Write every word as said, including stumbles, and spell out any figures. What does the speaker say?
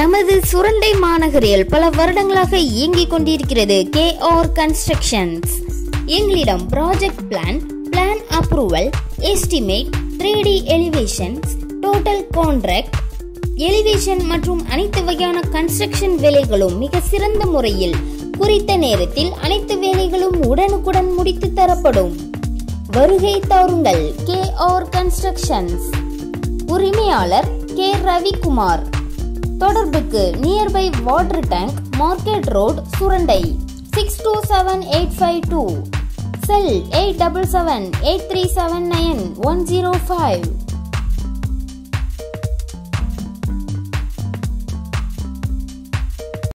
நமது சுரண்டை மாநகரில் பல வருடங்களாக இயங்கிக் கொண்டிருக்கிறது கே ஆர் கன்ஸ்ட்ரக்ஷன்ஸ். எங்களிடம் project plan, plan approval, estimate, three D elevations, total contract, elevation மற்றும் அனைத்து வகையான கன்ஸ்ட்ரக்ஷன் வேலைகளும் மிக சிறந்த முறையில் குறித்த நேரத்தில் அனைத்து வேலைகளும் உடனுக்குடன் முடித்து தரப்படும். வருகை தாருங்கள். K R constructions. உரிமையாளர் கே ரவிக்குமார். தொடர்புக்கு nearby water tank, market road, Surandai six two seven eight five two. Cell eight seven seven eight three seven nine one zero five.